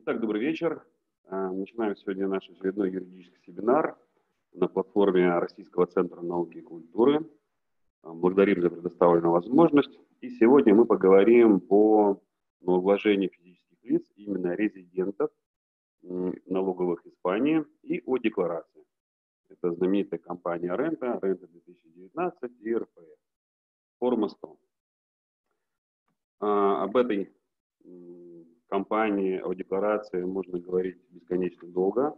Итак, добрый вечер. Начинаем сегодня наш очередной юридический семинар на платформе Российского центра науки и культуры. Благодарим за предоставленную возможность. И сегодня мы поговорим по налогообложению физических лиц, именно резидентов налоговых Испании, и о декларации. Это знаменитая компания Рента 2019 и РПФ. Форма 100. Об этой компании, о декларации можно говорить бесконечно долго.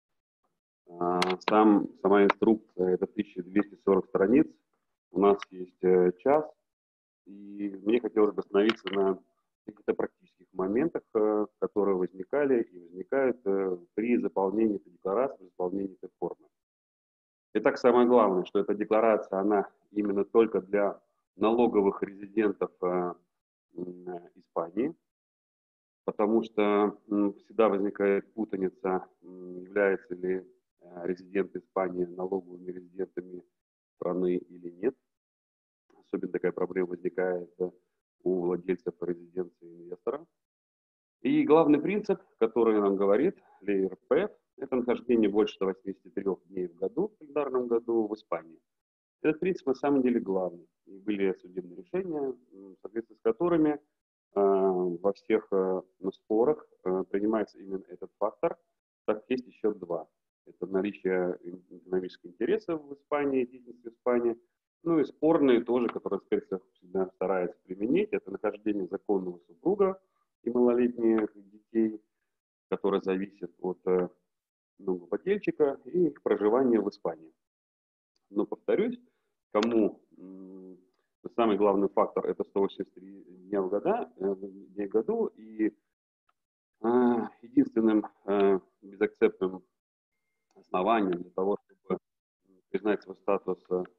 Сама инструкция – это 1240 страниц. У нас есть час. И мне хотелось бы остановиться на каких-то практических моментах, которые возникали и возникают при заполнении этой декларации, при заполнении этой формы. Итак, самое главное, что эта декларация, она именно только для налоговых резидентов Испании, потому что всегда возникает путаница, являются ли резиденты Испании налоговыми резидентами страны или нет. Особенно такая проблема возникает у владельцев резиденции инвестора. И главный принцип, который нам говорит РПФ, это нахождение больше 183 дней в году, в календарном году в Испании. Этот принцип на самом деле главный. И были судебные решения, в соответствии с которыми во всех спорах принимается именно этот фактор. Так, есть еще два. Это наличие экономических интересов в Испании, деятельности в Испании. Ну и спорные тоже, которые инспекция всегда старается применить, это нахождение законного супруга и малолетних детей, которые зависят от налогоплательщика и их проживания в Испании. Но повторюсь, кому самый главный фактор это 183 дня в году, и единственным безакцептным основанием для того, чтобы признать свой статус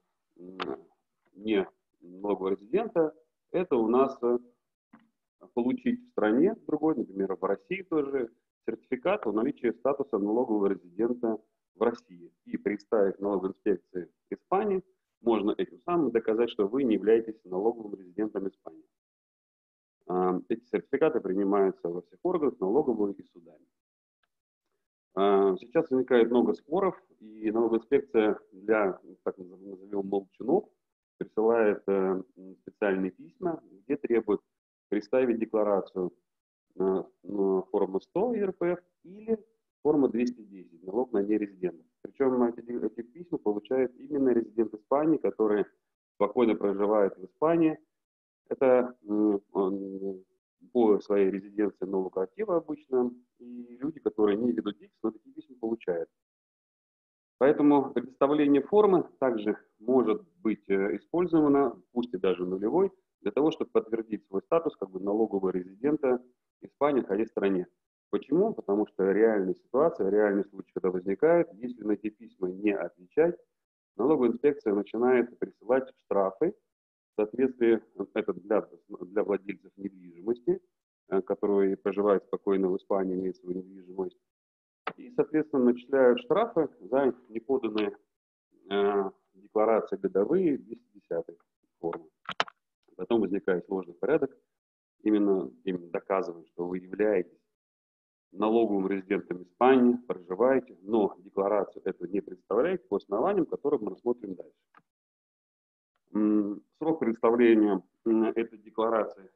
не налогового резидента, это у нас получить в стране другой, например, в России тоже, сертификат о наличии статуса налогового резидента в России. И представив налоговой инспекции Испании, можно этим самым доказать, что вы не являетесь налоговым резидентом Испании. Эти сертификаты принимаются во всех органах, налоговых и судами. Сейчас возникает много споров, и налоговая инспекция для, так назовем, молчунов присылает специальные письма, где требует представить декларацию форма 100 РПФ или форма 210, налог на нерезидентов. Причем эти письма получают именно резидент Испании, которые спокойно проживают в Испании. Это по своей резиденции налог актива обычно, и люди, которые не ведут деятельность, но такие письма получают. Поэтому предоставление формы также может быть использовано, пусть и даже нулевой, для того, чтобы подтвердить свой статус как бы налогового резидента Испании, находясь в стране. Почему? Потому что реальная ситуация, реальный случай, когда возникает, если на эти письма не отвечать, налоговая инспекция начинает присылать штрафы, в соответствии, это для владельцев недвижимости, которые проживают спокойно в Испании, имеют свою недвижимость, и, соответственно, начисляют штрафы за неподанные декларации годовые 210 формы. Потом возникает сложный порядок, именно доказывая, что вы являетесь налоговым резидентом Испании, проживаете, но декларацию эту не представляете по основаниям, которые мы рассмотрим дальше. Срок представления этой декларации,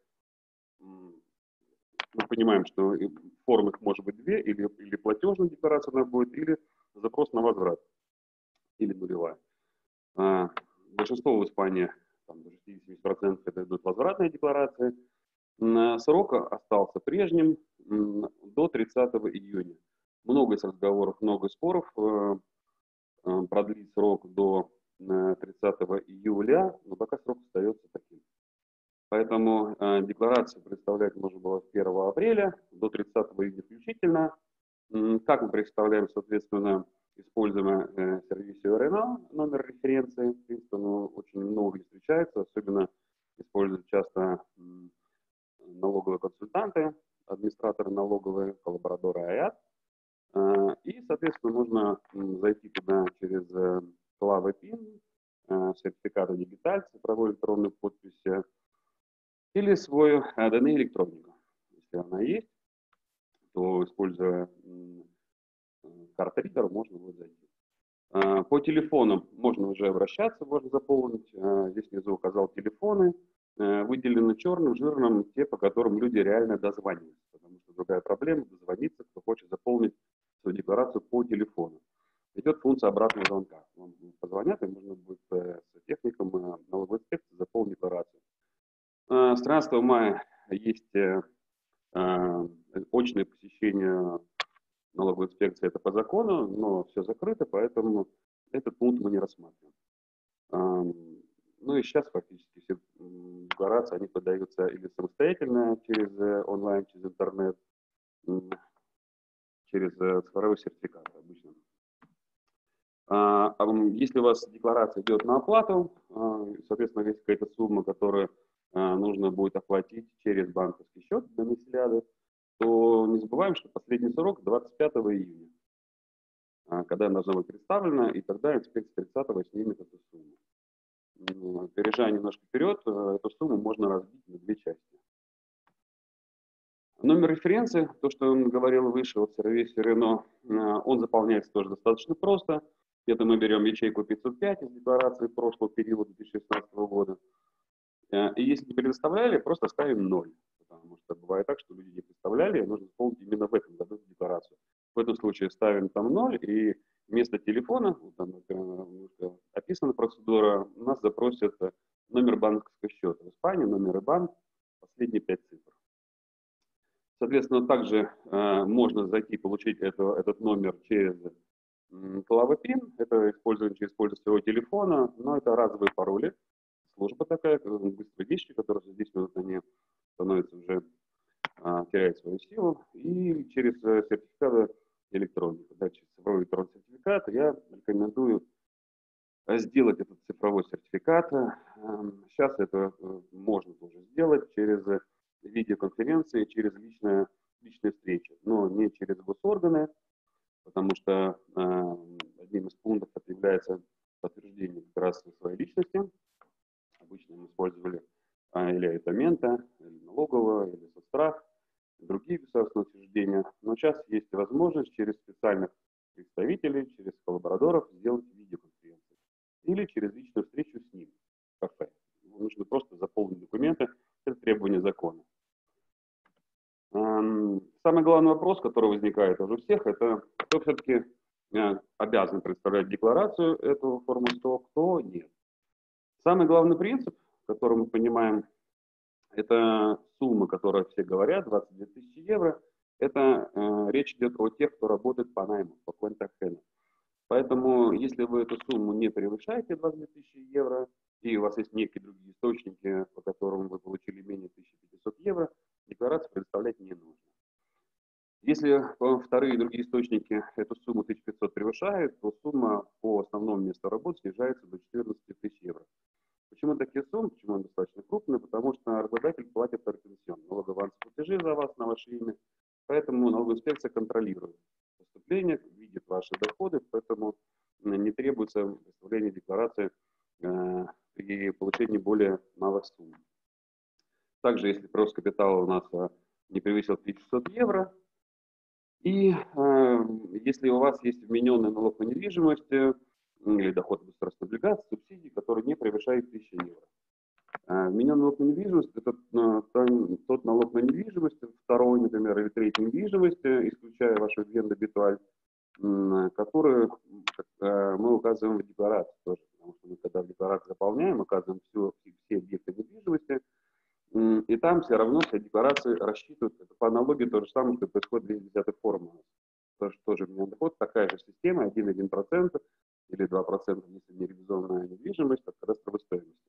мы понимаем, что форм их может быть две, или платежная декларация она будет, или запрос на возврат, или нулевая. Большинство в Испании, там, до 60-70% это идут возвратные декларации. Срок остался прежним до 30 июня. Много из разговоров, много споров продлить срок до 30 июля, но пока срок остается таким. Поэтому декларацию представлять можно было с 1 апреля до 30 июня включительно. Как мы представляем, соответственно, используя сервисию РНА, номер референции, в принципе, очень много не встречается, особенно используют часто налоговые консультанты, администраторы налоговые, коллабораторы АЯТ. И, соответственно, можно зайти туда через клавы ПИН, сертификаты дигиталь, цифровой электронной подписи, или свою ДНИ электронику, если она есть. то, используя карт-ридер, можно будет зайти. По телефонам можно уже обращаться, можно заполнить. Здесь внизу указал телефоны. Выделены черным, жирным те, по которым люди реально дозвонились. Потому что другая проблема — дозвониться, кто хочет заполнить свою декларацию по телефону. Идет функция обратного звонка. Вам позвонят, и можно будет с техником налоговой инспекции заполнить декларацию. С 13 мая есть очное посещение налоговой инспекции, это по закону, но все закрыто, поэтому этот пункт мы не рассматриваем. Ну и сейчас фактически все декларации, они подаются или самостоятельно через онлайн, через интернет, через цифровой сертификат обычно. Если у вас декларация идет на оплату, соответственно, есть какая-то сумма, которую нужно будет оплатить через банковский счет домицилиады, то не забываем, что последний срок 25 июня, когда она должна быть представлена, и тогда инспекция 30-го снимет эту сумму. Опережая немножко вперед, эту сумму можно разбить на две части. Номер референции, то, что он говорил выше, вот сервисе Рено, он заполняется тоже достаточно просто. Это мы берем ячейку 505 из декларации прошлого периода 2016 года. И если не предоставляли, просто ставим 0. Потому что бывает так, что люди не представляли, и нужно заполнить именно в этом году декларацию. В этом случае ставим там 0, и вместо телефона, там описана процедура, нас запросят номер банковского счета. В Испании номер ИБАН, последние 5 цифр. Соответственно, также можно зайти получить этот номер через Клава ПИН. Это используем через использование своего телефона, но это разовые пароли. Служба такая, быстрые вещи, которые за 10 минут они становятся уже, теряют свою силу. И через сертификаты электроники. Да, через цифровой электронный сертификат я рекомендую сделать этот цифровой сертификат. Сейчас это можно тоже сделать через видеоконференции, через личные встречи, но не через госорганы, потому что одним из пунктов это является подтверждение как раз своей личности. Обычно мы использовали или это мента, или налогового, или соцстрах, другие государственные учреждения. Но сейчас есть возможность через специальных представителей, через коллабораторов сделать видеоконференцию или через личную встречу с ним в кафе. Нужно просто заполнить документы, это требование закона. Самый главный вопрос, который возникает уже у всех, это кто все-таки обязан представлять декларацию эту форму 100, кто нет. Самый главный принцип, который мы понимаем, это сумма, которую все говорят, 22 тысячи евро. Это речь идет о тех, кто работает по найму, по контракту. Поэтому, если вы эту сумму не превышаете 22 тысячи евро, и у вас есть некие другие источники, по которым вы получили менее 1500 евро, декларацию предоставлять не нужно. Если вторые и другие источники эту сумму 1500 превышают, то сумма по основному месту работы снижается до 14 тысяч евро. Почему такие суммы? Почему они достаточно крупные? Потому что работодатель платит ретенсион, налоговые платежи за вас на ваше имя, поэтому налоговая инспекция контролирует поступление, видит ваши доходы, поэтому не требуется представление декларации при получении более малых сумм. Также, если прирост капитала у нас не превысил 1500 евро, и если у вас есть вмененный налог на недвижимость или доход государственной облигации, субсидии, которые не превышают 1000 евро. Вмененный налог на недвижимость — это тот налог на недвижимость, второй, например, или третий недвижимость, исключая вашу венду битуаль, который мы указываем в декларации тоже, потому что мы, когда в декларации заполняем, указываем все объекты недвижимости, и там все равно все декларации рассчитывают. Это по аналогии то же самое, что происходит в 2/10 формулы. Тоже вмененный доход, такая же система, 1,1% или 2%, если не реализованная недвижимость от кадастровой стоимости.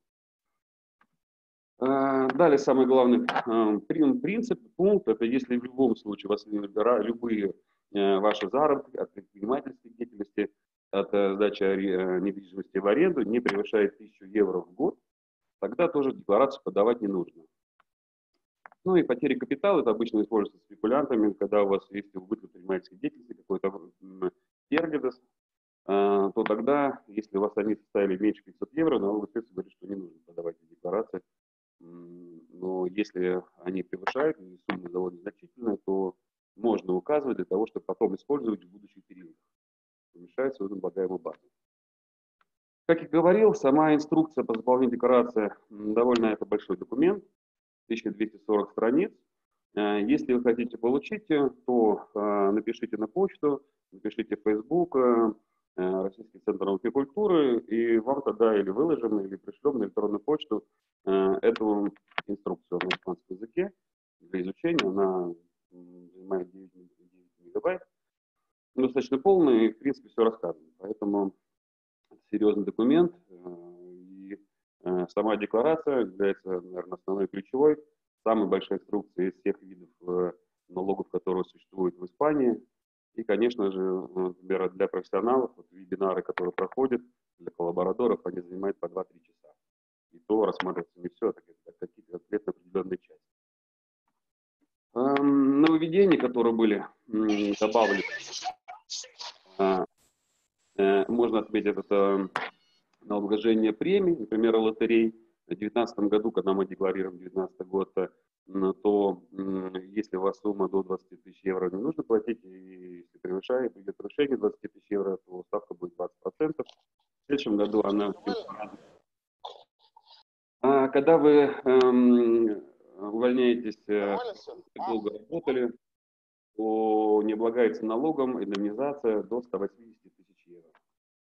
Далее самый главный принцип, пункт, это если в любом случае у вас любые ваши заработки от предпринимательской деятельности, от сдачи недвижимости в аренду не превышает 1000 евро в год, тогда тоже декларацию подавать не нужно. Ну и потери капитала, это обычно используется спекулянтами, когда у вас есть убыток предпринимательской деятельности, какой-то пергидос, то тогда, если у вас они составили меньше 500 евро, налоговая инспекция говорит, что не нужно подавать декларации. Но если они превышают, и сумма довольно значительная, то можно указывать для того, чтобы потом использовать в будущих периодах. Помещать свою налагаемую базу. Как я говорил, сама инструкция по заполнению декларации довольно это большой документ, 1240 страниц. Если вы хотите получить, то напишите на почту, напишите в Facebook, Российский центр науки и культуры, и вам тогда или выложим, или пришлем на электронную почту эту инструкцию на испанском языке для изучения. Она занимает 9 мегабайт. Достаточно полный, и в принципе все рассказано. Поэтому серьезный документ. И сама декларация является, наверное, основной ключевой, самой большой инструкцией из всех видов налогов, которые существуют в Испании. И, конечно же, например, для профессионалов, вот вебинары, которые проходят, для коллабораторов, они занимают по 2-3 часа. И то рассматривается не все, а какие-то конкретно определенные части. Нововведения, которые были добавлены, можно отметить это налогообложение премий, например, лотерей. В 2019 году, когда мы декларируем 2019 год, то если у вас сумма до 20 тысяч евро, не нужно платить, и если превышает, идет превышение 20 тысяч евро, то ставка будет 20%. В следующем году она... Когда вы увольняетесь, долго работали, то не облагается налогом индемнизация до 180 тысяч евро.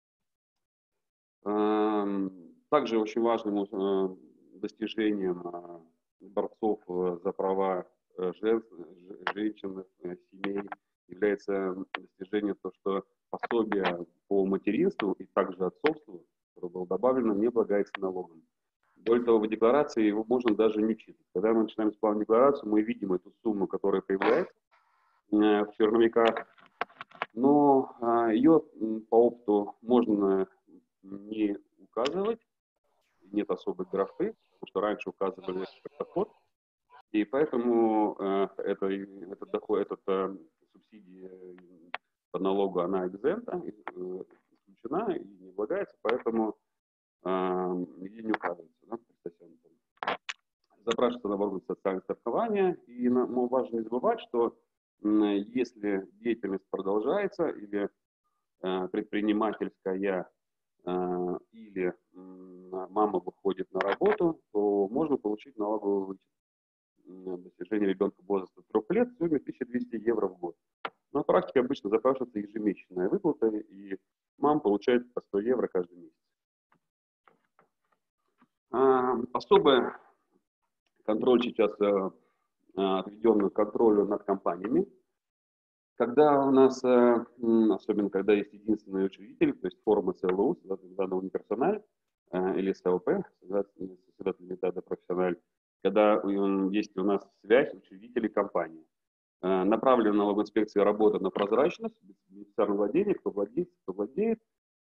Также очень важным достижением борцов за права женщин, семей является достижение то, что пособие по материнству и также отцовству, которое было добавлено, не облагается налогом. Более того, в декларации его можно даже не читать. Когда мы начинаем исполнять декларацию, мы видим эту сумму, которая появляется в черновиках, но ее по опыту можно не указывать, нет особой графы, потому что раньше указывали доход, и поэтому этот доход, субсидия по налогу, она экземпта, исключена и не облагается, поэтому нигде не указывается. Да, запрашивается наоборот социальное страхование, и важно не забывать, что если деятельность продолжается или предпринимательская, или мама выходит на работу, то можно получить налоговый вычет достижения ребенка возраста 3 лет в сумме 1200 евро в год. На практике обычно запрашивается ежемесячная выплата, и мама получает по 100 евро каждый месяц. Особый контроль сейчас отведен к контролю над компаниями. Когда у нас, особенно когда есть единственный учредитель, то есть форма ЦЛУ, Sociedad Unipersonal, или СЛП, Sociedad Limitada Profesional, когда есть у нас связь учредителей компании. Направлена налоговой инспекции работа на прозрачность, бенефициарное владение, кто владеет.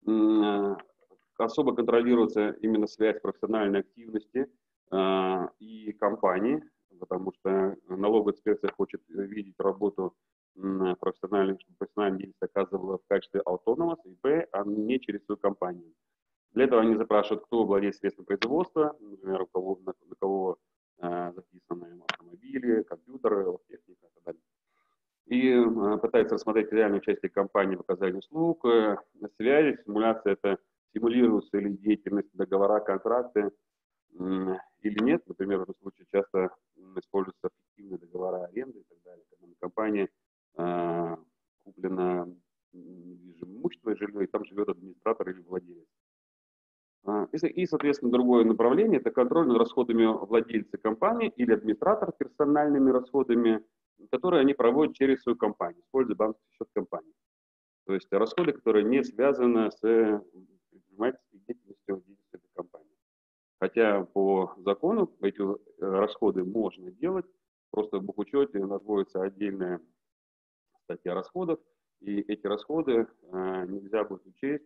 Особо контролируется именно связь профессиональной активности и компании, потому что налоговая инспекция хочет видеть работу профессиональной деятельность оказывала в качестве автонома, ИП, а не через свою компанию. Для этого они запрашивают, кто владеет средством производства, например, на кого записаны автомобили, компьютеры, техника и так далее. И пытаются рассмотреть реальное участие компании в оказании услуг, связи, симуляция, это симулируется ли деятельность, договора, контракты или нет. Например, в этом случае часто используются фиктивные договора аренды и так далее, когда компания куплено недвижимое имущество и жилье, и там живет администратор или владелец. И, соответственно, другое направление – это контроль над расходами владельца компании или администратор персональными расходами, которые они проводят через свою компанию, используя банковский счет компании. То есть расходы, которые не связаны с предпринимательской деятельностью этой компании. Хотя по закону эти расходы можно делать, просто в бухучете находится отдельная статья расходов, и эти расходы нельзя будет учесть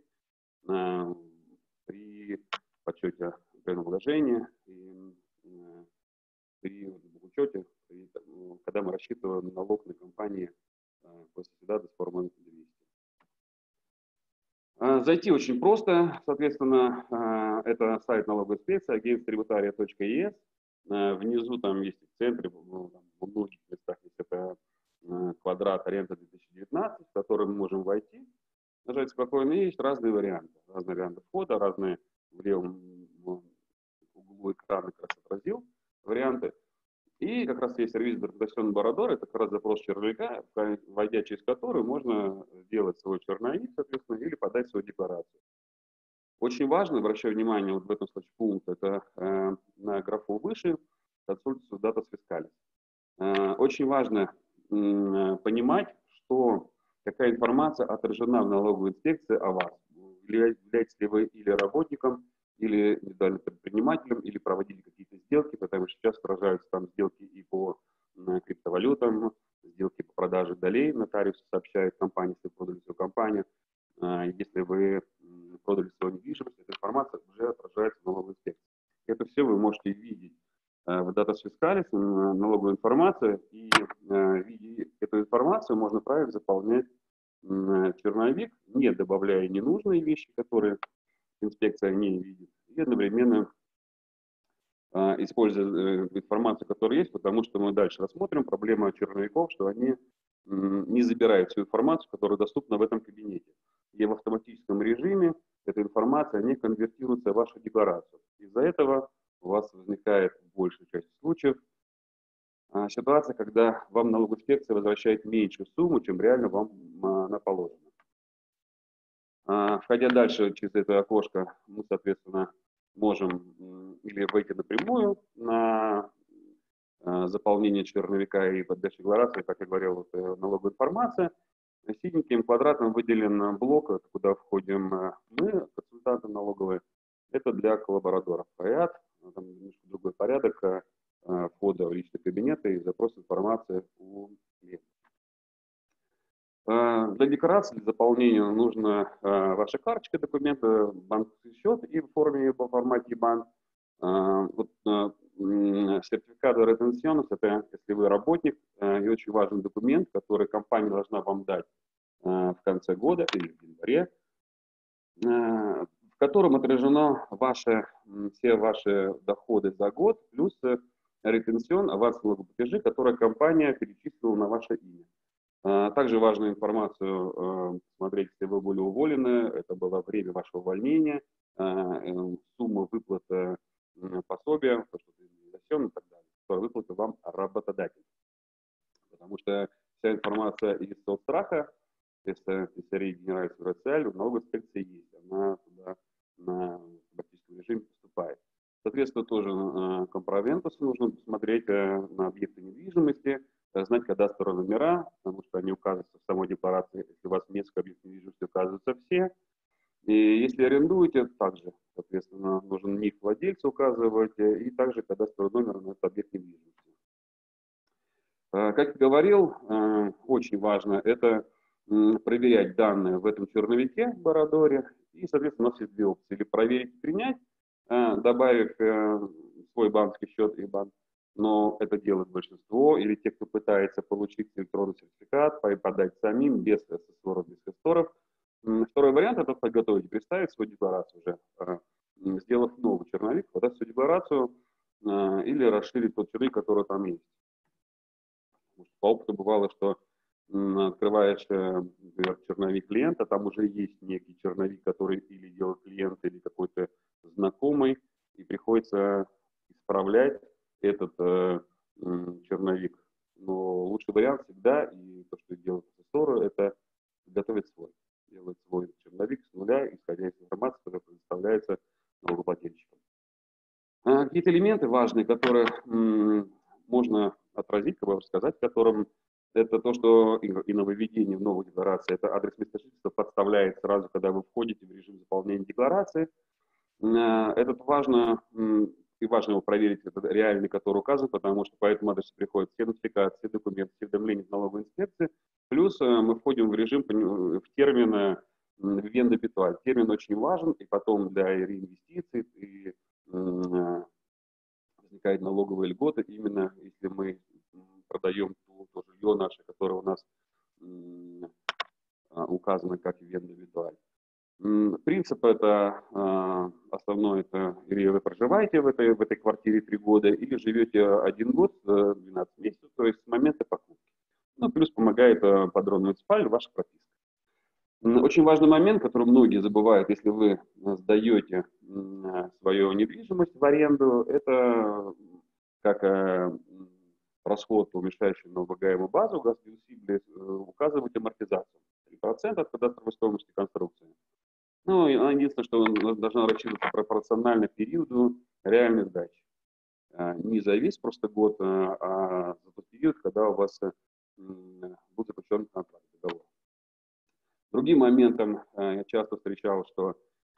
при подсчете налогообложения и при учете, когда мы рассчитываем налог на компании после Sociedad с формулой 200. Зайти очень просто, соответственно, это сайт налоговой инспекции agentstributaria.es. Внизу там есть в центре, в многих местах есть это квадрат аренда 2019, в который мы можем войти, нажать спокойно, и есть разные варианты входа, разные в левом углу экрана как раз отразил варианты. И как раз есть сервис документационный Борадор, это как раз запрос черновика, войдя через который можно сделать свой черновик, соответственно, или подать свою декларацию. Очень важно, обращаю внимание вот в этом случае пункт, это на графу выше, консультацию Datus Fiscalis. Очень важно понимать, что какая информация отражена в налоговой инспекции о вас. Являетесь ли вы или работником, или индивидуальным предпринимателем, или проводили какие-то сделки, потому что сейчас отражаются там сделки и по криптовалютам, сделки по продаже долей, нотариус сообщает компании, если продали свою компанию. Если вы продали свою недвижимость, эта информация уже отражается в налоговой инспекции. Это все вы можете видеть в Datus Fiscalis, налоговую информацию, и видя эту информацию можно правильно заполнять черновик, не добавляя ненужные вещи, которые инспекция не видит, и одновременно используя информацию, которая есть, потому что мы дальше рассмотрим проблему черновиков, что они не забирают всю информацию, которая доступна в этом кабинете. И в автоматическом режиме эта информация не конвертируется в вашу декларацию. Из-за этого у вас возникает в большей части случаев ситуация, когда вам налоговая инспекция возвращает меньшую сумму, чем реально вам она положена. Входя дальше через это окошко, мы, соответственно, можем или выйти напрямую на заполнение черновика и подачу декларации, как я говорил, вот, налоговая информация. Синеньким квадратом выделен блок, куда входим мы, консультанты налоговые. Это для коллабораторов. Поряд, там немножко другой порядок входа в личный кабинет и запрос информации у клиента. Для декларации, для заполнения нужна ваша карточка документа, банковский счет и в формате банк. Вот, сертификат de retenciones, это если вы работник, и очень важный документ, который компания должна вам дать в конце года или в январе, в котором отражено все ваши доходы за год, плюс ретенцион, аванс налогоплатежи, которые компания перечислила на ваше имя. Также важную информацию смотреть, если вы были уволены, это было время вашего увольнения, сумма выплаты пособия, то, что и так далее, которую выплатил вам работодатель. Потому что вся информация из соцстраха, из Комиссарии Генеральной социали, в налоговой инспекции есть, она туда на автоматическом режиме поступает. Соответственно, тоже компроментус нужно посмотреть на объекты недвижимости, знать кадастровые номера, потому что они указываются в самой декларации. Если у вас несколько объектов недвижимости, указываются все. И если арендуете, также, соответственно, нужен ник владельца указывать и также кадастровый номер на этот объект недвижимости. Как я говорил, очень важно это проверять данные в этом черновике в Борадоре. И, соответственно, у нас есть две опции. Или проверить и принять, добавив свой банковский счет и банк. Но это делает большинство. Или те, кто пытается получить электронный сертификат, подать самим, без СССРов, без кэсторов. Второй вариант – это подготовить, представить свою декларацию уже, сделав новый черновик, подать свою декларацию или расширить тот черновик, который там есть. По опыту бывало, что открываешь, например, черновик клиента, там уже есть некий черновик, который или делает клиент, или какой-то знакомый, и приходится исправлять этот черновик. Но лучший вариант всегда, и то, что делают асессоры, это готовить свой. Делать свой черновик с нуля, исходя из информации, которая предоставляется налогоплательщикам. Какие-то элементы важные, которые можно отразить, как бы рассказать, которым это то, что и нововведение в новой декларации, это адрес места жительства подставляет сразу, когда вы входите в режим заполнения декларации. Это важно, и важно его проверить, это реальный, который указан, потому что по этому адресу приходят все нотификации, все документы, все уведомления в налоговой инспекции. Плюс мы входим в режим, в термин венда битуаль. Термин очень важен, и потом для реинвестиций, и возникает налоговые льготы, именно если мы продаем то жилье наше, которое у нас указано как венда битуаль. Принцип это основной, это или вы проживаете в этой квартире 3 года, или живете 1 год, 12 месяцев, то есть с момента покупки. Ну, плюс плюс помогает подробно муниципаль ваша прописка. Очень важный момент, который многие забывают, если вы сдаете свою недвижимость в аренду, это как расход, уменьшающий налоговую базу, указывать амортизацию. 3% от кадастровой стоимости конструкции. Ну, и единственное, что она должна рассчитываться пропорционально периоду реальной сдачи. Не за весь просто год, а за тот период, когда у вас будет заключен контракт, договор. Другим моментом я часто встречал, что,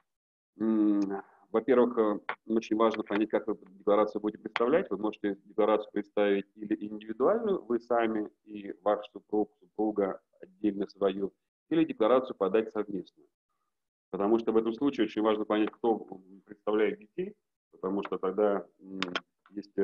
во-первых, очень важно понять, как вы декларацию будете представлять. Вы можете декларацию представить или индивидуальную, вы сами и ваш супруг, супруга отдельно свою, или декларацию подать совместную. Потому что в этом случае очень важно понять, кто представляет детей, потому что тогда есть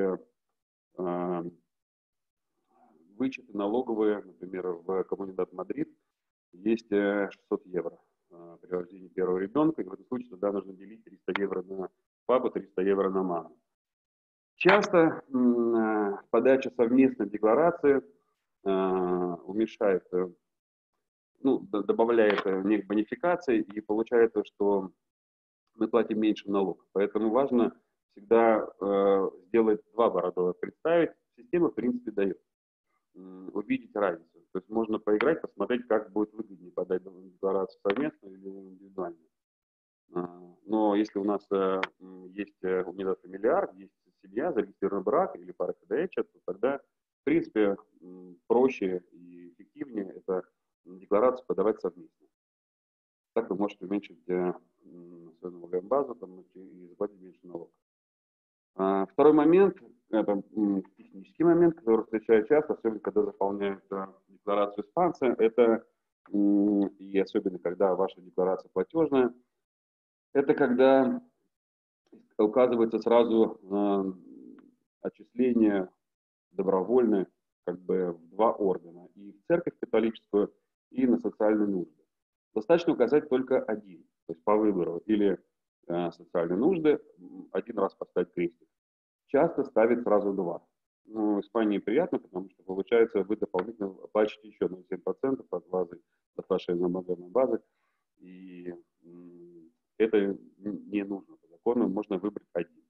вычеты налоговые, например, в Комунидад Мадрид есть 600 евро при рождении первого ребенка, и в этом случае тогда нужно делить 300 евро на папу, 300 евро на маму. Часто подача совместной декларации уменьшает, добавляет неких бонификаций, и получается, что мы платим меньше налогов. Поэтому важно всегда сделать два оборота, представить. Система, в принципе, дает увидеть разницу. То есть можно поиграть, посмотреть, как будет выгоднее подать декларацию совместную или индивидуальную. Но если у нас есть унидад фамилиар, есть семья, зарегистрированный брак или пара ХДЧ, то тогда, в принципе, проще и эффективнее это декларацию подавать совместно. Так вы можете уменьшить свою налоговую базу и заплатить меньше налогов. Второй момент, это технический момент, который встречаю часто, особенно когда заполняют декларацию испанцы, это, и особенно когда ваша декларация платежная, это когда указывается сразу отчисление добровольное как бы в два органа, и в церковь католическую, и на социальные нужды. Достаточно указать только один, то есть по выбору, или социальные нужды, один раз поставить крестик. Часто ставят сразу два. Ну, в Испании приятно, потому что получается, вы дополнительно оплачиваете еще на 7% от базы, от вашей налоговой базы, и это не нужно по закону, можно выбрать один.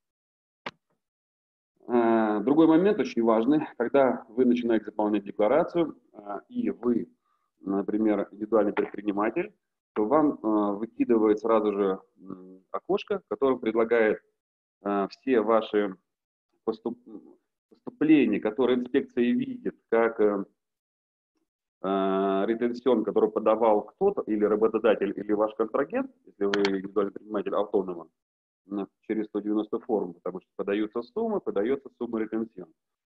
Другой момент очень важный, когда вы начинаете заполнять декларацию, и вы, например, индивидуальный предприниматель, то вам выкидывает сразу же окошко, которое предлагает все ваши поступления, которые инспекция видит, как ретенсион, который подавал кто-то, или работодатель, или ваш контрагент, если вы индивидуальный предприниматель автонома, через 190 форм, потому что подается сумма ретенсион.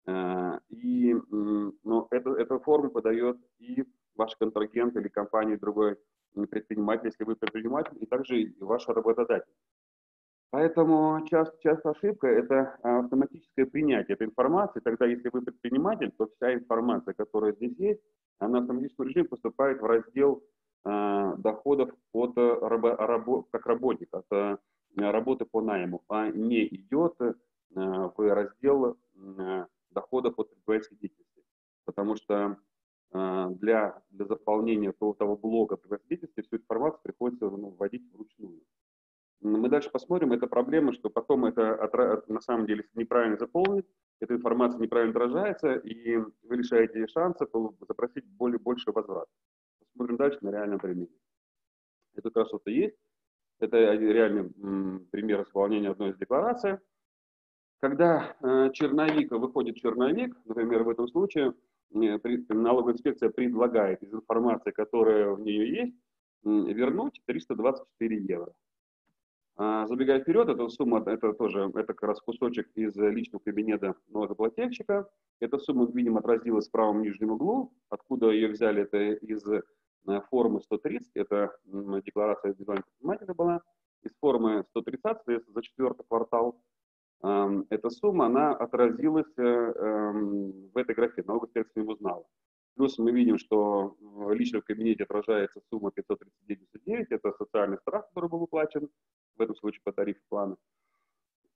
Но эту форму подает и ваш контрагент или компания, другой предприниматель, если вы предприниматель, и также и ваш работодатель. Поэтому часто ошибка – это автоматическое принятие этой информации. Тогда, если вы предприниматель, то вся информация, которая здесь есть, она в автоматическом режиме поступает в раздел доходов как работник, от работы по найму, а не идет в раздел доходов от предпринимательской деятельности. Потому что для заполнения того блока предпринимательской деятельности всю информацию приходится вводить вручную. Мы дальше посмотрим, это проблема, что потом это на самом деле, если неправильно заполнить, эта информация неправильно отражается, и вы лишаете шанса запросить больше возврат. Посмотрим дальше на реальном примере. Это как раз что-то есть. Это реальный пример исполнения одной из деклараций. Когда выходит черновик, например, в этом случае налоговая инспекция предлагает из информации, которая в нее есть, вернуть 324 евро. Забегая вперед, эта сумма, это как раз кусочек из личного кабинета налогоплательщика. Эта сумма, видимо, отразилась в правом нижнем углу. Откуда ее взяли, это из формы 130, это декларация индивидуального предпринимателя была. Из формы 130, за четвертый квартал, эта сумма, она отразилась в этой графе, налоговая инспекция не узнала. Плюс мы видим, что в личном кабинете отражается сумма 539,99, это социальный штраф, который был уплачен, в этом случае по тарифу плана.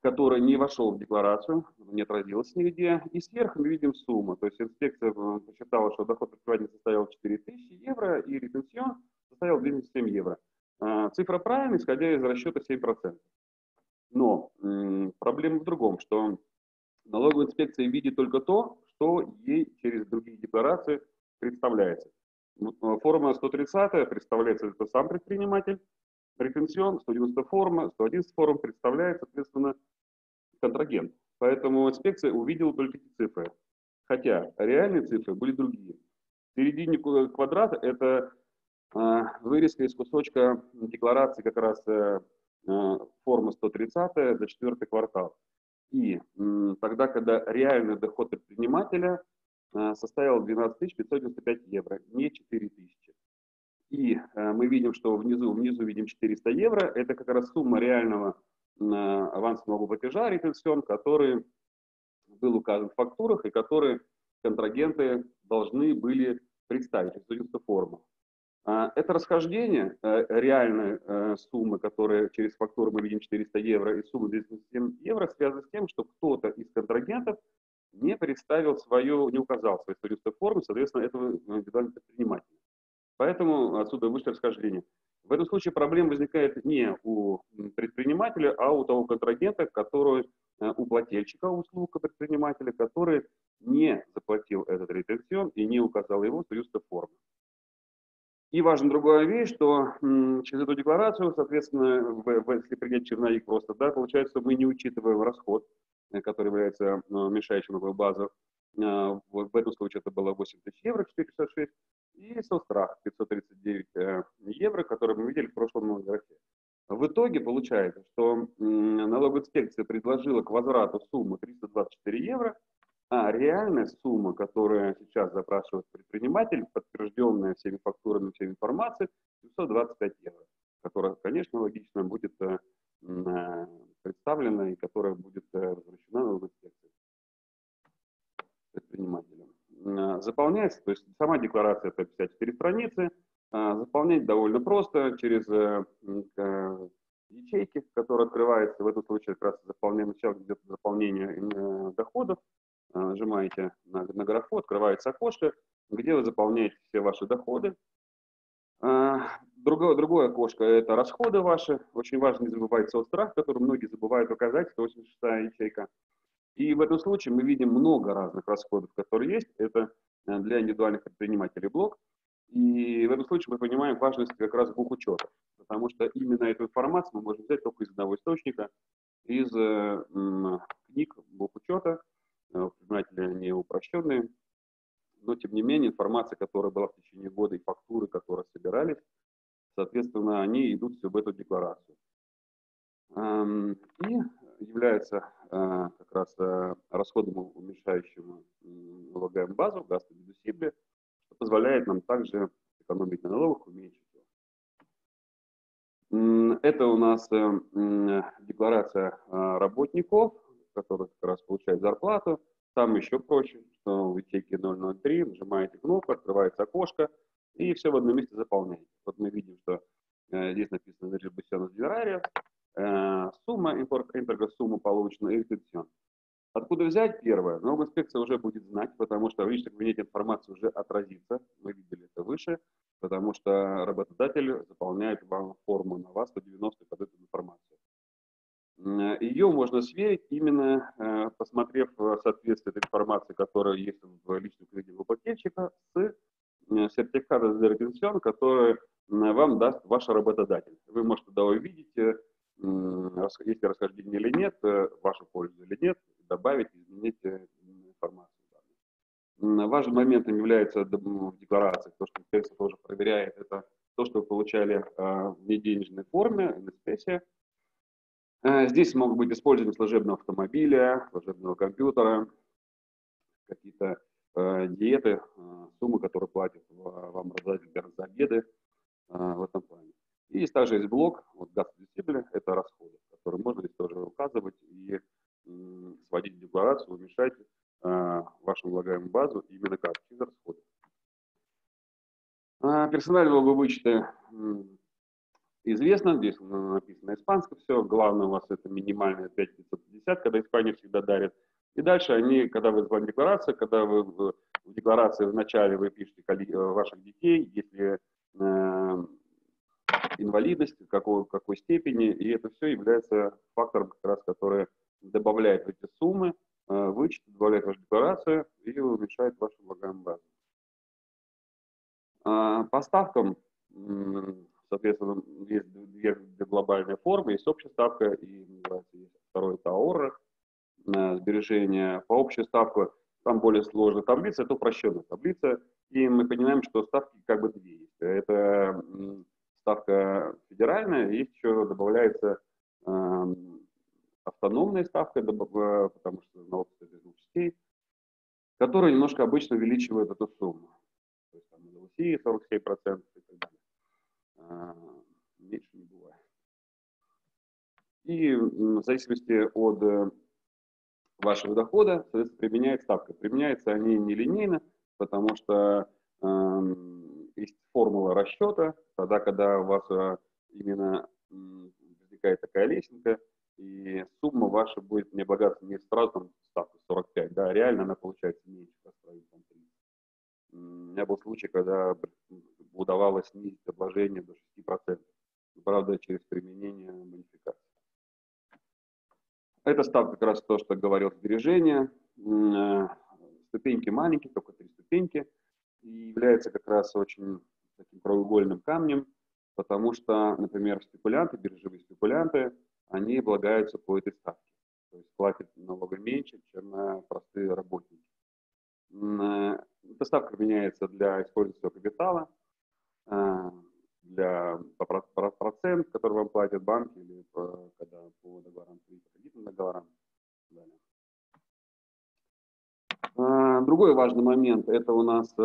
который не вошел в декларацию, не отразился нигде. И сверху мы видим сумму. То есть инспекция посчитала, что доход предпринимателя составил 4000 евро и ретенсион составил 207 евро. Цифра правильная, исходя из расчета 7%. Но проблема в другом, что налоговая инспекция видит только то, что ей через другие декларации представляется. Форма 130 представляется это сам предприниматель, ретенсион, 190 форма, 111 форма представляет, соответственно, контрагент. Поэтому инспекция увидела только эти цифры. Хотя реальные цифры были другие. В середине квадрата это вырезка из кусочка декларации как раз форма 130 за 4 квартал. И тогда, когда реальный доход предпринимателя составил 12 595 евро, не 4 тысячи. И мы видим, что внизу видим 400 евро, это как раз сумма реального авансового платежа, ретенсион, который был указан в фактурах и который контрагенты должны были представить, из форму. Это расхождение реальной суммы, которая через фактуру мы видим 400 евро, и сумма 207 евро, связана с тем, что кто-то из контрагентов не представил свою, не указал свою историческую форму, соответственно, этого индивидуального предпринимателя. Поэтому отсюда вышло расхождение. В этом случае проблема возникает не у предпринимателя, а у того контрагента, который у плательщика услуг предпринимателя, который не заплатил этот ретенсион и не указал его историческую форму. И важна другая вещь, что через эту декларацию, соответственно, если принять черновик просто, да, получается, что мы не учитываем расход, который является мешающим в базу. В этом случае это было 8 тысяч евро, 456, и соцстрах 539 евро, который мы видели в прошлом графе. В итоге получается, что налоговая инспекция предложила к возврату сумму 324 евро, а реальная сумма, которую сейчас запрашивает предприниматель, подтвержденная всеми фактурами, всей информацией, 725 евро, которая, конечно, логично будет представлена и которая будет возвращена налоговой инспекции предпринимателям. Заполняется, то есть сама декларация это 54 страницы, заполнять довольно просто через ячейки, которые открываются, в этом случае как раз заполнение, начало идет заполнение доходов, нажимаете на графу, открывается окошко, где вы заполняете все ваши доходы. Другое окошко – это расходы ваши. Очень важно не забывать соцстрах, который многие забывают указать, 186-я ячейка. И в этом случае мы видим много разных расходов, которые есть. Это для индивидуальных предпринимателей блок. И в этом случае мы понимаем важность как раз бухучета, потому что именно эту информацию мы можем взять только из одного источника, из книг бухучета. Предприниматели они упрощенные, но тем не менее информация, которая была в течение года и фактуры, которые собирались, соответственно, они идут все в эту декларацию. И является как раз расходом, уменьшающим налоговую базу, гасту дедусибли, что позволяет нам также экономить на налогах, уменьшить его. Это у нас декларация работников, которые как раз получают зарплату. Там еще проще, что в ячейке 003 нажимаете кнопку, открывается окошко, и все в одном месте заполняете. Вот мы видим, что здесь написано «Режибусион динария», сумма, сумма получена и ретенсион. Откуда взять? Первое. Налоговая инспекция уже будет знать, потому что в личном кабинете информация уже отразится. Мы видели это выше, потому что работодатель заполняет вам форму на вас 190 под эту информацию. Ее можно сверить именно посмотрев соответствие этой информации, которая есть в личном кабинете плательщика, с сертификатом за ретенсион, который вам даст ваш работодатель. Вы можете туда увидеть, есть ли расхождение или нет, вашу пользу или нет, добавить, изменить информацию. Важным моментом является в декларации, то, что инспекция тоже проверяет, это то, что вы получали в неденежной форме, НСПСе. Здесь могут быть использованы служебного автомобиля, служебного компьютера, какие-то диеты, суммы, которые платят вам работодатель за обеды в этом плане. И здесь также есть блок, вот газ-дисциплина, это расходы, которые можно здесь тоже указывать и сводить в декларацию, уменьшать вашу налоговую базу именно как через расходы. Персональные налоговые вычеты известно, здесь написано на испанском все, главное у вас это минимальная 5550, когда Испания всегда дарит. И дальше они, когда вы звоните декларацию, когда вы в декларации вначале вы пишете ваших детей, если инвалидность, какой степени, и это все является фактором, как раз, который добавляет в эти суммы, вычет, добавляет вашу декларацию и уменьшает вашу налоговую базу. По ставкам, соответственно, есть две глобальные формы, есть общая ставка и есть второй это АОР, сбережения. По общей ставке там более сложная таблица, это упрощенная таблица, и мы понимаем, что ставки как бы две есть. Это ставка федеральная, и еще добавляется автономная ставка, потому что налог из двух частей, которая немножко обычно увеличивает эту сумму. То есть там на России 47% и так далее. Меньше не бывает. И в зависимости от вашего дохода, соответственно, применяется ставка. Применяются они нелинейно, потому что есть формула расчета, тогда, когда у вас именно возникает такая лесенка, и сумма ваша будет не богаться не сразу там, ставка 45, да, реально она получается меньше, как правило, 30. У меня был случай, когда удавалось снизить обложение до 6%, правда, через применение модификации. Эта ставка как раз то, что говорил сбережения. Ступеньки маленькие, только 3 ступеньки. И является как раз очень таким краеугольным камнем, потому что, например, спекулянты, биржевые спекулянты, они облагаются по этой ставке. То есть платят налога меньше, чем простые работники. Эта ставка применяется для использования капитала, для процент, который вам платят банки, или когда по договорам, по кредитным договорам. Другой важный момент, это у нас,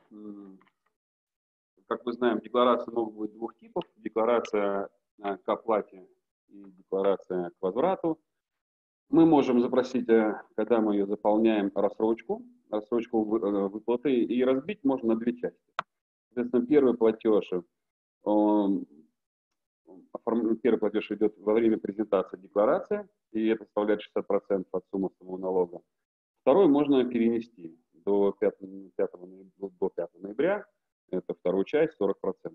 как мы знаем, декларации могут быть двух типов. Декларация к оплате и декларация к возврату. Мы можем запросить, когда мы ее заполняем, рассрочку выплаты, и разбить можно на две части. Соответственно, первый платеж идет во время презентации декларации, и это составляет 60% от суммы самого налога. Второй можно перенести до 5 ноября, это вторую часть, 40%.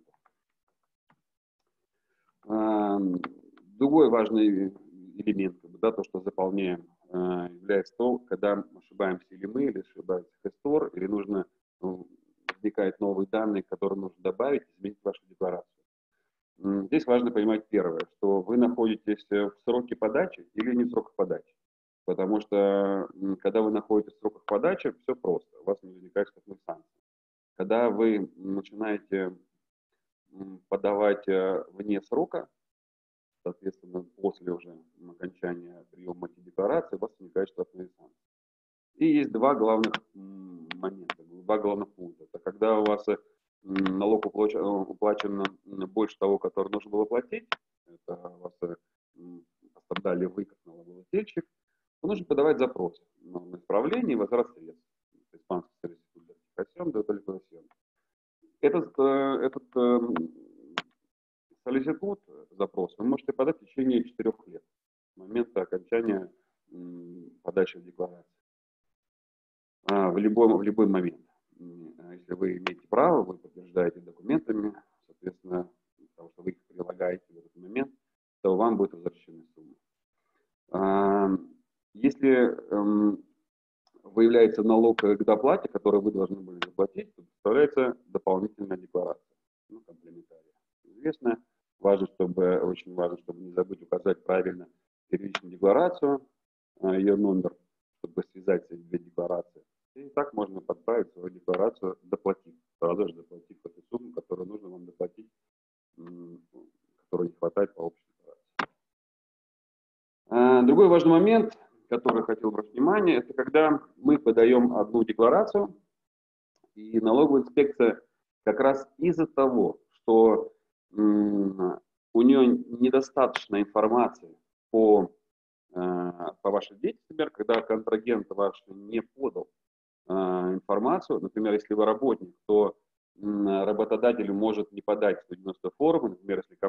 Другой важный элемент, да, то, что заполняем, является то, когда ошибаемся или мы, или ошибается Хестор, или нужно, возникают новые данные, которые нужно добавить, изменить вашу декларацию. Здесь важно понимать первое, что вы находитесь в сроке подачи или не в сроках подачи. Потому что, когда вы находитесь в сроках подачи, все просто, у вас не возникает штрафных санкций. Когда вы начинаете подавать вне срока, соответственно, после уже окончания приема этой декларации, у вас возникают штрафные санкции. И есть два главных момента, два главных пункта. Это когда у вас налог уплачен больше того, который нужно было платить, это у вас пострадали вы как налогоплательщик, то нужно подавать запрос на исправление и возврат средств. Испанский солицитут. Этот солицитут, запрос, вы можете подать в течение 4 лет с момента окончания подачи декларации. В любой момент. Если вы имеете право, вы подтверждаете документами, соответственно, потому что вы их прилагаете в этот момент, то вам будет возвращена сумма. Если выявляется налог к доплате, который вы должны были заплатить, то составляется дополнительная декларация, комплементария. Известно, очень важно, чтобы не забыть указать правильно первичную декларацию, ее номер, чтобы связать эти две декларации. И так можно подправить свою декларацию, сразу же доплатив эту сумму, которую нужно вам доплатить, которой не хватает по общей декларации. Другой важный момент, который хотел обратить внимание, это когда мы подаем одну декларацию, и налоговая инспекция как раз из-за того, что у нее недостаточно информации по вашей деятельности, например, когда контрагент ваш не подал информацию, например, если вы работник, то работодатель может не подать 190 формы, например, если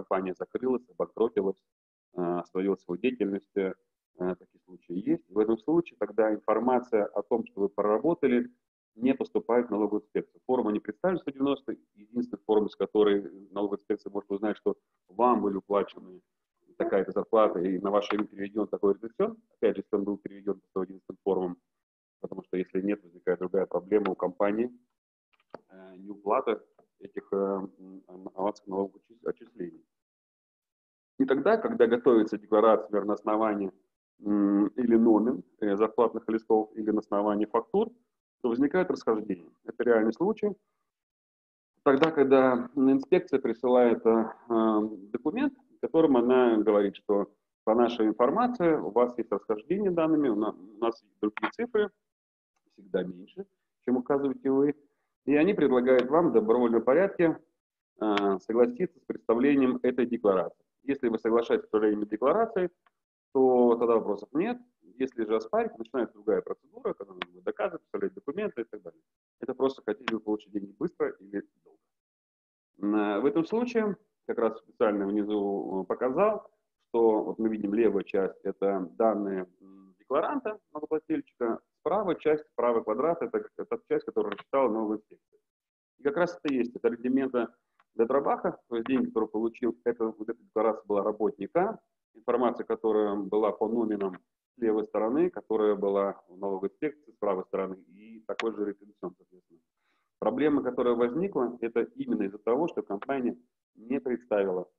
компания закрылась, обанкротилась, остановила свою деятельность. Такие случаи есть. В этом случае тогда информация о том, что вы проработали, не поступает в налоговую инспекцию. Форма не представлена 190, единственная форма, с которой налоговая инспекция может узнать, что вам были уплачены такая-то зарплата и на ваше имя переведен такой ретенцион. Опять же, если он был переведен по 111 формам, потому что если нет, возникает другая проблема у компании, неуплата этих авансовых налоговых отчислений. И тогда, когда готовится декларация, например, на основании или номин зарплатных листов, или на основании фактур, то возникает расхождение. Это реальный случай. Тогда, когда инспекция присылает документ, в котором она говорит, что по нашей информации у вас есть расхождение данными, у нас есть другие цифры, всегда меньше, чем указываете вы, и они предлагают вам в добровольном порядке согласиться с представлением этой декларации. Если вы соглашаетесь с представлением декларации, то тогда вопросов нет. Если же оспаривать, начинается другая процедура, когда нужно доказывать, представлять документы и так далее. Это просто хотели вы получить деньги быстро или долго. В этом случае, как раз специально внизу показал, что вот мы видим левая часть, это данные декларанта, налогоплательщика, правая часть, правый квадрат, это та часть, которую рассчитала налоговая инспекция. И как раз это есть, это рудимента Детрабаха, то есть деньги, которые получил, вот эта декларация была работника, информация, которая была по номинам с левой стороны, которая была в налоговой инспекции с правой стороны, и такой же ретенцион, соответственно. Проблема, которая возникла, это именно из-за того, что компания не представила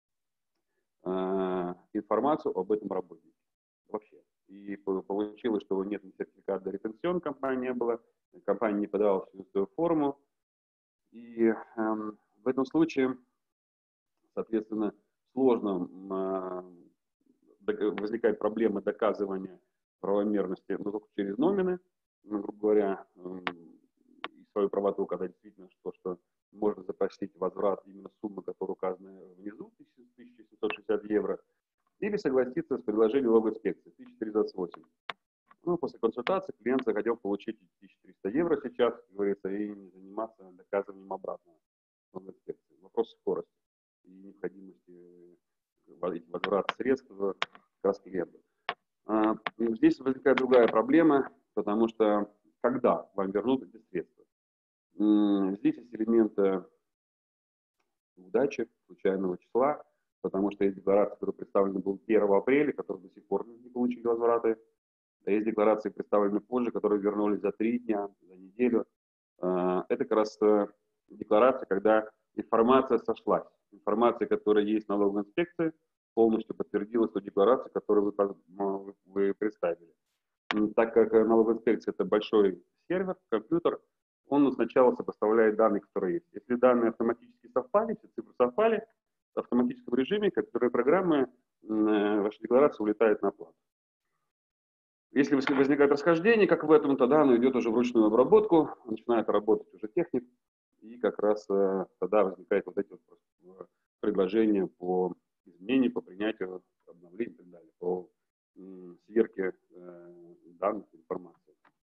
информацию об этом работнике вообще. И получилось, что нет ни сертификата ретенцион, компания не подала всю свою форму. И в этом случае, соответственно, сложно возникает проблема доказывания правомерности, но только через номины, грубо говоря, и свою правоту, когда действительно что можно запросить возврат именно суммы, которая указана внизу, 1760 евро, или согласиться с предложением налоговой инспекции, 1328. Ну, после консультации клиент захотел получить 1300 евро сейчас, как говорится, и не заниматься доказыванием обратного налоговой инспекции. Вопрос скорости и необходимости возврата средств как раз клиенту. Здесь возникает другая проблема, потому что когда вам вернут эти средства? Здесь есть элементы удачи, случайного числа, потому что есть декларации, которые представлены был 1 апреля, которые до сих пор не получили возвраты. А есть декларации, представленные позже, которые вернулись за 3 дня, за неделю. Это как раз декларация, когда информация сошлась. Информация, которая есть в налоговой инспекции, полностью подтвердилась в декларации, которую вы представили. Так как налоговая инспекция это большой сервер, компьютер, он сначала сопоставляет данные, которые есть. Если данные автоматически совпали, все цифры совпали, в автоматическом режиме компьютерные программы ваша декларация улетает на оплату. Если возникает расхождение, как в этом, тогда оно идет уже в ручную обработку, начинает работать уже техник, и как раз тогда возникают вот эти вот предложения по изменению, по принятию, обновлению и так далее, по сверке данных, информации.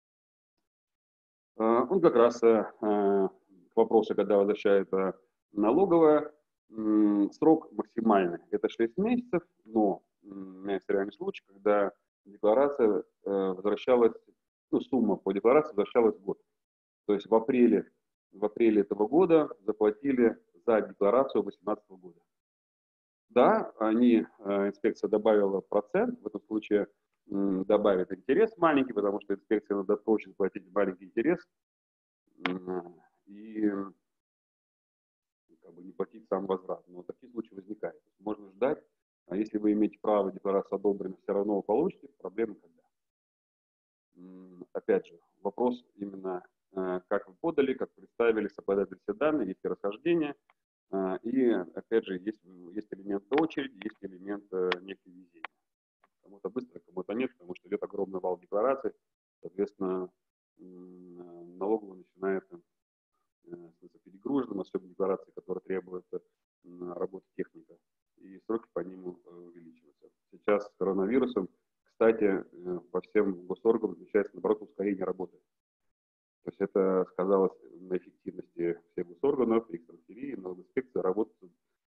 Он как раз к вопросу, когда возвращается налоговая, срок максимальный, это 6 месяцев, но у меня есть реальный случай, когда декларация возвращалась, ну, сумма по декларации возвращалась в год. То есть в апреле этого года заплатили за декларацию 2018 года. Да, инспекция добавила процент, в этом случае добавит интерес маленький, потому что инспекция надо точно платить маленький интерес и как бы не платить сам возврат. Но такие случаи возникают. Можно ждать, а если вы имеете право декларацию одобрена, все равно вы получите, проблемы когда. Опять же, вопрос именно, как вы подали, как представили, совпадают ли все данные, есть ли расхождения. И, опять же, есть элемент очереди, есть элемент некой везения. Кому-то быстро, кому-то нет, потому что идет огромный вал деклараций. Соответственно, налоговая начинает перегруженным, особенно декларации, которые требуют работы техника. И сроки по ним увеличиваются. Сейчас с коронавирусом, кстати, по всем госорганам отмечается, наоборот, ускорение работы. То есть это сказалось на эффективности всех госорганов, их трансферии, налоговой инспекции работают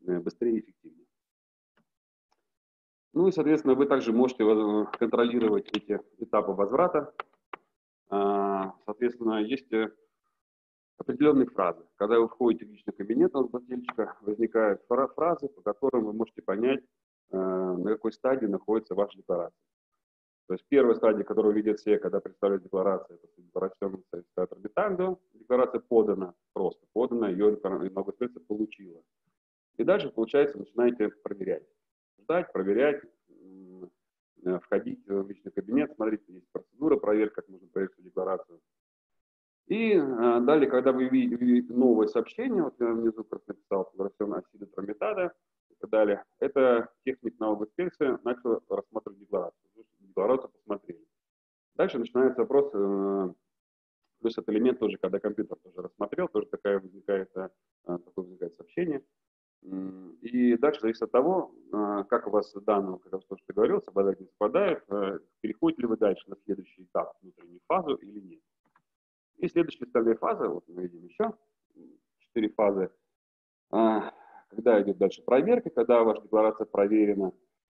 быстрее и эффективнее. Ну и, соответственно, вы также можете контролировать эти этапы возврата. Соответственно, есть определенные фразы. Когда вы входите в личный кабинет у плательщика, возникают фразы, по которым вы можете понять, на какой стадии находится ваша декларация. То есть первая стадия, которую видят все, когда представляют декларацию, это декларационный сертификат орбитандо. Декларация подана, просто подана, ее налогоплательщица получила. И дальше, получается, начинаете проверять. Ждать, проверять, входить в личный кабинет, смотрите, есть процедура проверки, как можно проверить свою декларацию. И далее, когда вы видите новое сообщение, вот я внизу как написал, декларационная осида тромитада и так далее, это техник налоговой инспекции начал рассматривать декларацию. Декларацию посмотрели. Дальше начинается вопрос, плюс этот элемент тоже, когда компьютер тоже рассмотрел, тоже такое возникает сообщение. И дальше зависит от того, как у вас данные, как я тоже говорил, совпадают, не совпадают, переходите ли вы дальше на следующий этап, внутреннюю фазу или нет. И следующая стадия фазы, вот мы видим еще 4 фазы, когда идет дальше проверка, когда ваша декларация проверена,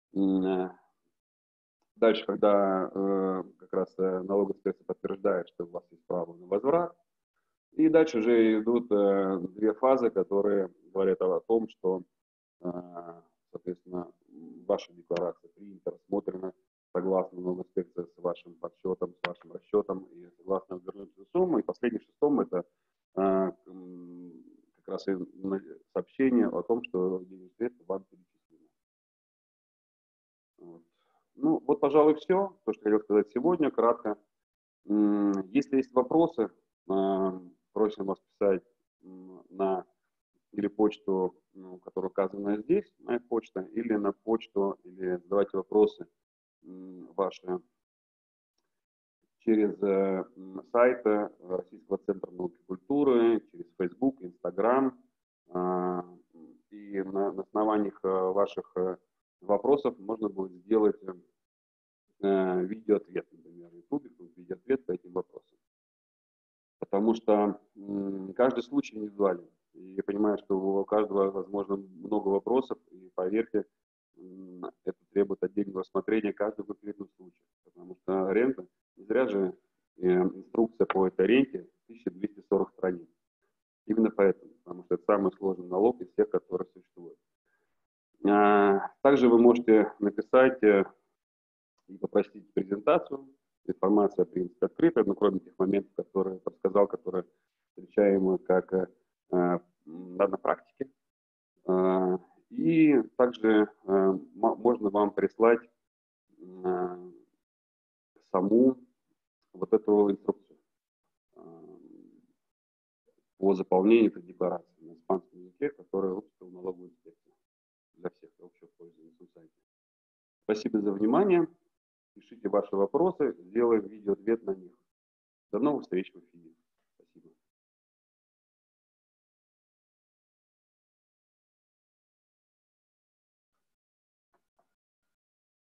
дальше, когда как раз налоговая инспекция подтверждает, что у вас есть право на возврат, и дальше уже идут 2 фазы, которые говорят о том, что, соответственно, ваша декларация принята, рассмотрена согласно налоговой инспекции с вашим подсчетом, с вашим расчетом и согласно вернутой суммы. И последний шестом это как раз и сообщение о том, что денежные средства вам перечислены. Вот. Ну, вот, пожалуй, все, то, что хотел сказать сегодня, кратко. Если есть вопросы, просим вас писать на или почту, которая указана здесь, моя почта, или на почту, или задавайте вопросы ваши через сайт Российского центра науки и культуры, через Facebook, Instagram. И на основании ваших вопросов можно будет сделать видеоответ, например, в YouTube, видеоответ по этим вопросам. Потому что каждый случай индивидуален. И я понимаю, что у каждого, возможно, много вопросов, и поверьте, это требует отдельного рассмотрения каждого конкретного случая. Потому что рента, не зря же инструкция по этой ренте 1240 страниц. Именно поэтому, потому что это самый сложный налог из всех, которые существуют. Также вы можете написать и попросить презентацию. Информация, в принципе, открыта, но кроме тех моментов, которые я подсказал, которые встречаемы как на практике. И также можно вам прислать саму вот эту инструкцию по заполнению этой декларации на испанском языке, которая выпустила налоговую инспекцию для всех общего пользования на сайте. Спасибо за внимание. Пишите ваши вопросы, сделаем видеоответ на них. До новых встреч в эфире.